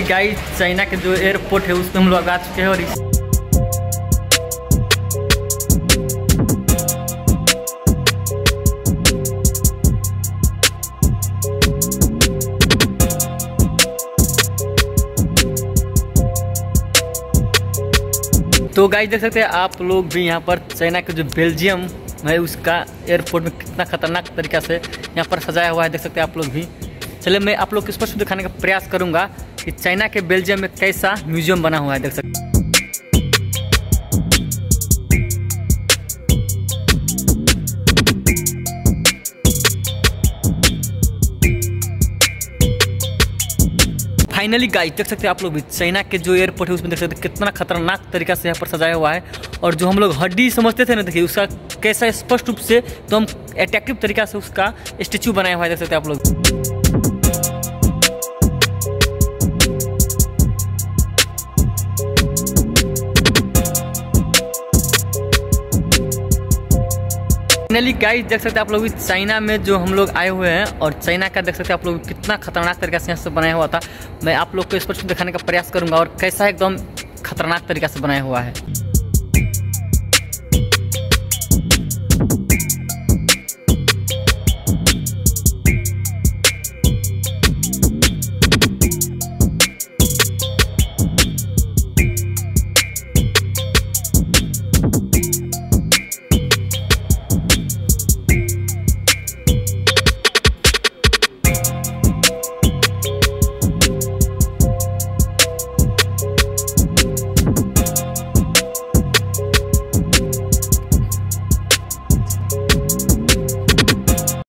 Guys China के जो airport है उसमें हम लोग आ चुके हैं और तो गाइस देख सकते हैं आप लोग भी यहाँ पर चाइना के जो बेल्जियम है उसका एयरपोर्ट में कितना खतरनाक तरीका से यहाँ पर सजाया हुआ है, देख सकते हैं आप लोग भी। चलिए मैं आप लोग को स्पष्ट दिखाने का प्रयास करूंगा कि चाइना के बेल्जियम में कैसा म्यूजियम बना हुआ है, देख सकते हैं। फाइनली गाइस देख सकते हैं आप लोग भी चाइना के जो एयरपोर्ट है उसमें देख सकते हैं कितना खतरनाक तरीका से यहाँ पर सजाया हुआ है। और जो हम लोग हड्डी समझते थे ना, देखिए उसका कैसा स्पष्ट रूप से एकदम अट्रैक्टिव तरीका से उसका स्टैचू बनाया हुआ है, देख सकते हैं आप लोग। फाइनली गाइस देख सकते हैं आप लोग चाइना में जो हम लोग आए हुए हैं और चाइना का देख सकते हैं आप लोग कितना खतरनाक तरीका से यहाँ से बनाया हुआ था। मैं आप लोग को स्पष्ट दिखाने का प्रयास करूंगा और कैसा एकदम खतरनाक तरीका से बनाया हुआ है।